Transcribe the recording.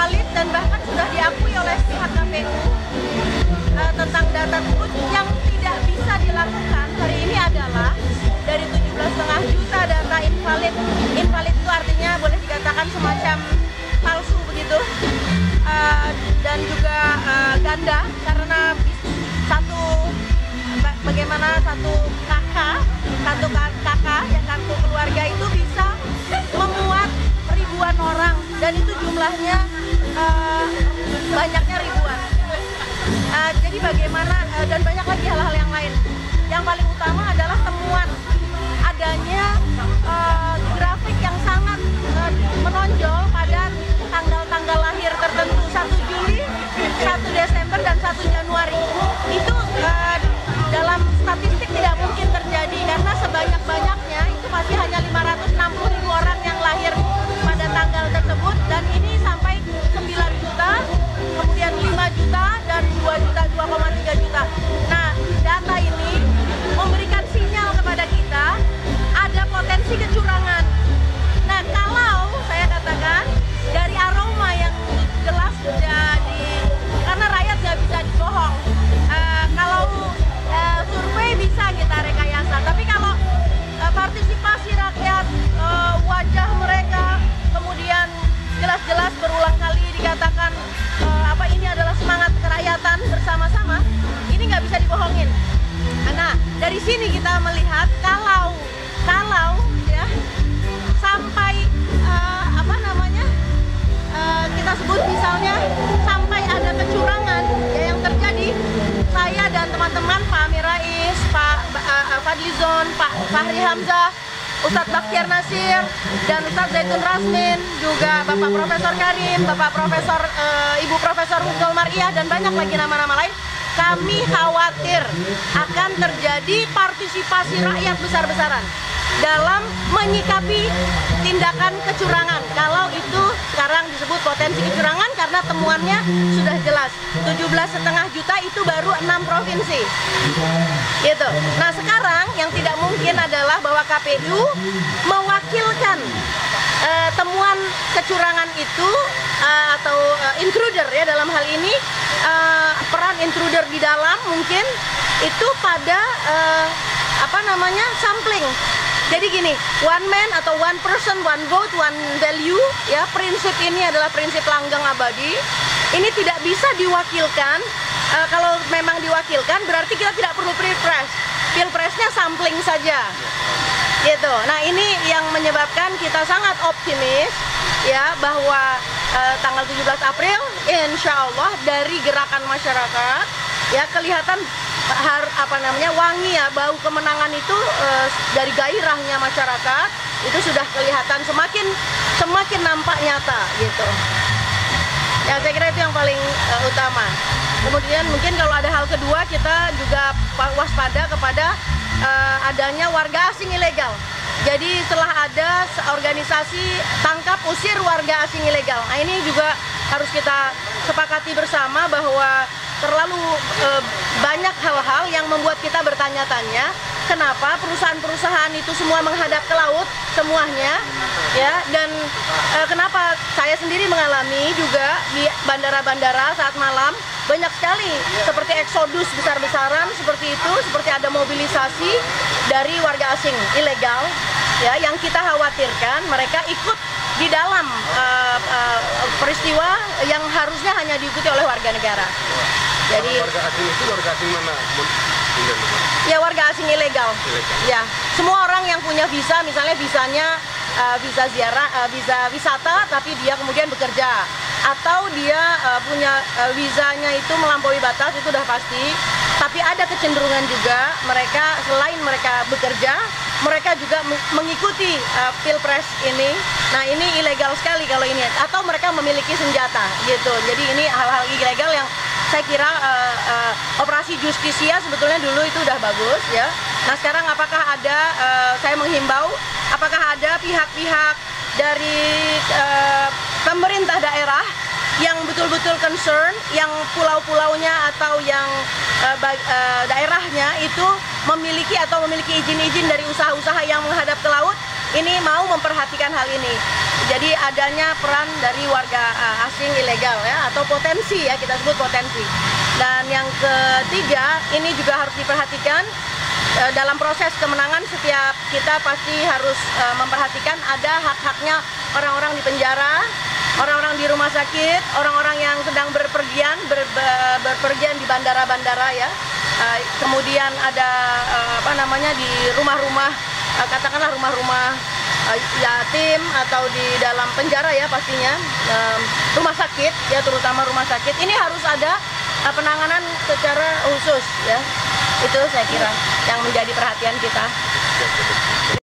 valid dan bahkan sudah diakui oleh pihak KPU tentang data tersebut. Yang tidak bisa dilakukan hari ini adalah dari 17,5 juta data invalid. Invalid itu artinya boleh dikatakan semacam palsu begitu, dan juga ganda, karena bagaimana satu kakak yang kartu keluarga itu bisa memuat ribuan orang, dan itu jumlahnya banyaknya ribuan. Jadi bagaimana, dan banyak lagi hal-hal yang lain. Yang paling utama adalah temuan adanya grafik yang sangat menonjol pada tanggal-tanggal lahir tertentu, 1 Juli, 1 Desember, dan 1 Januari. Itu dalam statistik tidak mungkin terjadi, karena sebanyak-banyaknya itu masih hanya 560.000 orang yang lahir pada tanggal tersebut, dan ini sampai 9 juta, kemudian 5 juta, dan 2,3 juta. Nah, data ini memberikan sinyal kepada kita ada potensi kecurangan. Nah, kalau saya katakan dari aroma yang jelas karena rakyat nggak bisa dibohong. Kalau survei bisa kita rekayasa, tapi kalau partisipasi rakyat, wajah mereka kemudian jelas-jelas berulang kali dikatakan ini adalah semangat kerakyatan bersama-sama, ini nggak bisa dibohongin. Nah, dari sini kita melihat kalau ya sampai kita sebut misalnya sampai ada kecurangan ya yang terjadi, saya dan teman-teman Pak Amin Rais, Pak Fadlizon, Pak Fahri Hamzah, Ustadz Bakhtiar Nasir, dan Ustadz Zaitun Rasmin, juga Bapak Profesor Karim, Bapak Profesor Ibu Profesor Husnul Mar'iyah, dan banyak lagi nama-nama lain. Kami khawatir akan terjadi partisipasi rakyat besar-besaran dalam menyikapi tindakan kecurangan. Kalau itu sekarang disebut potensi kecurangan karena temuannya sudah jelas. 17,5 juta itu baru 6 provinsi. Gitu. Nah, sekarang yang tidak mungkin adalah bahwa KPU mewakilkan temuan kecurangan itu atau intruder ya, dalam hal ini peran intruder di dalam mungkin itu pada sampling. Jadi gini, one man atau one person, one vote, one value ya, prinsip ini adalah prinsip langgeng abadi. Ini tidak bisa diwakilkan. Kalau memang diwakilkan berarti kita tidak perlu pilpres. Pilpresnya sampling saja. Gitu. Nah, ini yang menyebabkan kita sangat optimis ya bahwa tanggal 17 April insya Allah dari gerakan masyarakat ya kelihatan wangi ya, bau kemenangan itu dari gairahnya masyarakat itu sudah kelihatan semakin nampak nyata gitu. Ya, saya kira itu yang paling utama. Kemudian mungkin kalau ada hal kedua, kita juga waspada kepada adanya warga asing ilegal. Jadi setelah ada organisasi tangkap usir warga asing ilegal. Nah, ini juga harus kita sepakati bersama bahwa terlalu banyak hal-hal yang membuat kita bertanya-tanya kenapa perusahaan-perusahaan itu semua menghadap ke laut semuanya ya, dan kenapa saya sendiri mengalami juga di bandara-bandara saat malam banyak sekali seperti eksodus besar-besaran seperti itu, seperti ada mobilisasi dari warga asing ilegal ya, yang kita khawatirkan mereka ikut di dalam peristiwa yang harusnya hanya diikuti oleh warga negara. Jadi warga asing itu warga asing mana? Ya, warga asing ilegal. Ya, semua orang yang punya visa, misalnya visanya visa ziarah, visa wisata, tapi dia kemudian bekerja, atau dia punya visanya itu melampaui batas, itu udah pasti. Tapi ada kecenderungan juga mereka selain mereka bekerja, mereka juga mengikuti pilpres ini. Nah, ini ilegal sekali kalau ini. Atau mereka memiliki senjata, gitu. Jadi ini hal-hal ilegal yang saya kira operasi justisia sebetulnya dulu itu udah bagus ya. Nah, sekarang apakah ada, saya menghimbau, apakah ada pihak-pihak dari pemerintah daerah yang betul-betul concern, yang pulau-pulaunya atau yang daerahnya itu memiliki izin-izin dari usaha-usaha yang menghadap ke laut, ini mau memperhatikan hal ini. Jadi adanya peran dari warga asing ilegal ya, atau potensi ya, kita sebut potensi. Dan yang ketiga, ini juga harus diperhatikan dalam proses kemenangan. Setiap kita pasti harus memperhatikan ada hak-haknya orang-orang di penjara, orang-orang di rumah sakit, orang-orang yang sedang berpergian di bandara-bandara ya. Kemudian ada di rumah-rumah, katakanlah rumah-rumah yatim atau di dalam penjara ya pastinya, rumah sakit ya, terutama rumah sakit. Ini harus ada penanganan secara khusus ya. Itu saya kira yang menjadi perhatian kita.